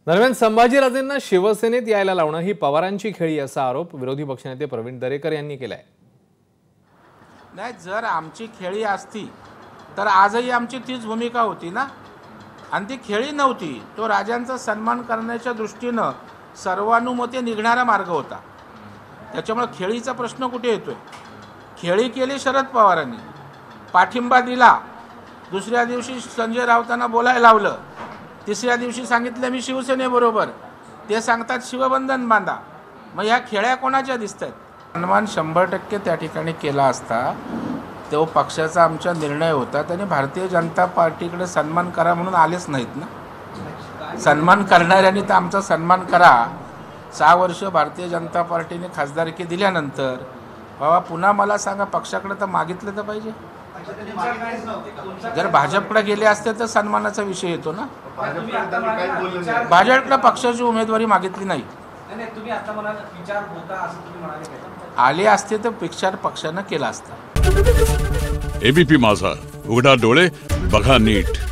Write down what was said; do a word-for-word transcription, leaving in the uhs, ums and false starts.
दरम्यान संभाजीराजेंना शिवसेनेत यायला लावणं ही पवारांची खेळी असा आरोप विरोधी पक्षनेते प्रवीण दरेकर यांनी केलाय। नाही, जर आमची खेळी असती तर आजही आमची तीच भूमिका होती ना, आणि ती खेळी नव्हती। तो राजांचा सन्मान करण्याच्या दृष्टीनं सर्वानुमते निघणारा मार्ग होता। त्याच्यामुळे खेळीचा प्रश्न कुठे येतोय? खेळी केली शरद पवारांनी, पाठिंबा दिला, दुसऱ्या दिवशी संजय राऊतांना बोलायला लावलं, तिसऱ्या दिवशी सांगितलं मी शिवसेनेबरोबर, ते सांगतात शिवबंधन बांधा। मग ह्या खेळ्या कोणाच्या दिसतात? सन्मान शंभर टक्के त्या ठिकाणी केला असता, तो पक्षाचा आमचा निर्णय होता। त्यांनी भारतीय जनता पार्टीकडे सन्मान करा म्हणून आलेच नाहीत ना। सन्मान करणाऱ्यांनी तर आमचा सन्मान करा। सहा वर्ष भारतीय जनता पार्टीने खासदारकी दिल्यानंतर बाबा पुन्हा मला सांगा, पक्षाकडे तर मागितलं तर पाहिजे। जर भाजपकडे गेले असते तर सन्मानाचा विषय येतो ना। भाजपकडे पक्षाची उमेदवारी मागितली नाही, आले असते तर विचार पक्षानं केला असता। एबीपी माझा, उघडा डोळे बघा नीट।